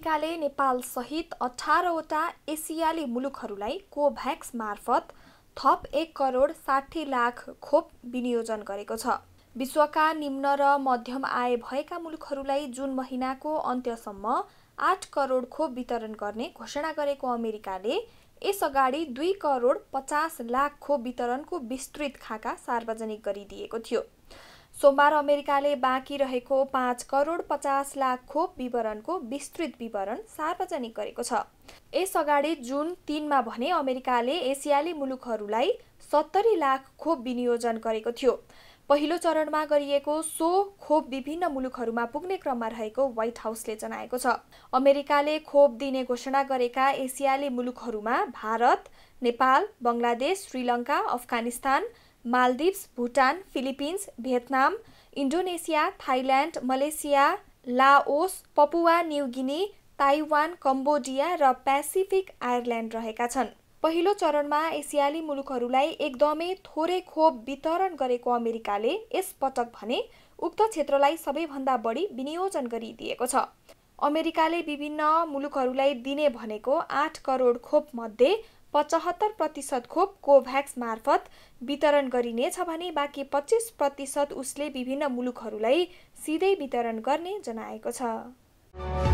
अमेरिकाले नेपाल सहित 18वटा एसियाली मुलुकहरूलाई कोभ्याक्स मार्फत थप 1 करोड 60 लाख खोप विनियोजन गरेको छ। विश्वका निम्न र मध्यम आय भएका मुलुकहरूलाई जुन महिनाको अन्त्यसम्म 8 करोड खोप वितरण गर्ने घोषणा गरेको अमेरिकाले यसअगाडि 2 करोड 50 लाख खोप वितरणको विस्तृत खाका सार्वजनिक गरिदिएको थियो। सोमबार अमेरिकाले बाँकी रहेको 5 करोड 50 लाख खोप विवरणको विस्तृत विवरण सार्वजनिक गरेको छ। यसअगाडि जुन 3 मा भने अमेरिकाले एसियाली मुलुकहरूलाई 70 लाख खोप विनियोजन गरेको थियो। पहिलो चरणमा गरिएको सो खोप विभिन्न मुलुकहरूमा पुग्ने क्रममा रहेको व्हाइट हाउसले जनाएको छ। अमेरिकाले खोप दिने घोषणा गरेका एसियाली मुलुकहरूमा Bharat, Nepal, Bangladesh, Sri Lanka, Afghanistan, Maldives, Bhutan, Philippines, Vietnam, Indonesia, Thailand, Malaysia, Laos, Papua New Guinea, Taiwan, Cambodia र पेसिफिक आयरल्यान्ड रहेका छन्। पहिलो चरणमा एसियाली मुलुकहरूलाई एकदमै थोरै खोप वितरण गरेको अमेरिकाले यस पटक भने उक्त क्षेत्रलाई सबैभन्दा बढी विनियोजन गरिदिएको छ। अमेरिकाले विभिन्न मुलुकहरूलाई दिने भनेको 8 करोड खोप मध्ये 75% खोप कोभ्याक्स मार्फत वितरण गरिनेछ भने बाँकी 25% उसले विभिन्न मुलुकहरूलाई सिधै वितरण गर्ने जनाएको छ।